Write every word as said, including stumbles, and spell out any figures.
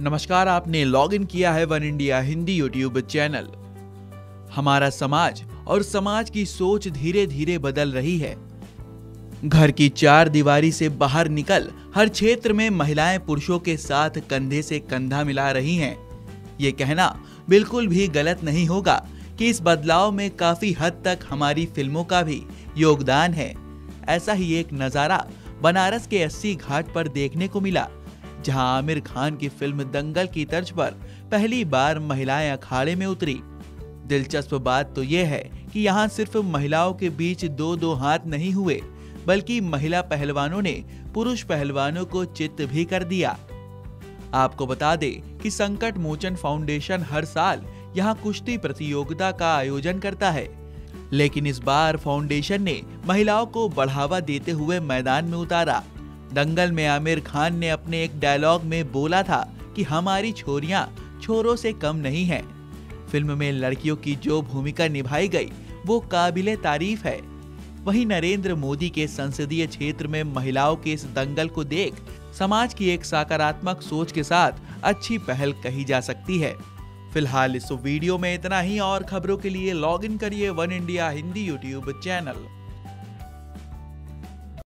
नमस्कार, आपने log in किया है one India Hindi YouTube channel. हमारा समाज और समाज की सोच धीरे धीरे बदल रही है। घर की चार दीवारी से बाहर निकल हर क्षेत्र में महिलाएं पुरुषों के साथ कंधे से कंधा मिला रही हैं। ये कहना बिल्कुल भी गलत नहीं होगा कि इस बदलाव में काफी हद तक हमारी फिल्मों का भी योगदान है। ऐसा ही एक नजारा बनारस के अस्सी घाट पर देखने को मिला, जहां आमिर खान की फिल्म दंगल की तर्ज पर पहली बार महिलाएं अखाड़े में उतरी। दिलचस्प बात तो यह है कि यहां सिर्फ महिलाओं के बीच दो दो हाथ नहीं हुए, बल्कि महिला पहलवानों ने पुरुष पहलवानों को चित्त भी कर दिया। आपको बता दें कि संकट मोचन फाउंडेशन हर साल यहां कुश्ती प्रतियोगिता का आयोजन करता है, लेकिन इस बार फाउंडेशन ने महिलाओं को बढ़ावा देते हुए मैदान में उतारा। दंगल में आमिर खान ने अपने एक डायलॉग में बोला था कि हमारी छोरियां छोरों से कम नहीं हैं। फिल्म में लड़कियों की जो भूमिका निभाई गई वो काबिले तारीफ है। वहीं नरेंद्र मोदी के संसदीय क्षेत्र में महिलाओं के इस दंगल को देख समाज की एक सकारात्मक सोच के साथ अच्छी पहल कही जा सकती है। फिलहाल इस वीडियो में इतना ही, और खबरों के लिए लॉग इन करिए one India Hindi YouTube channel.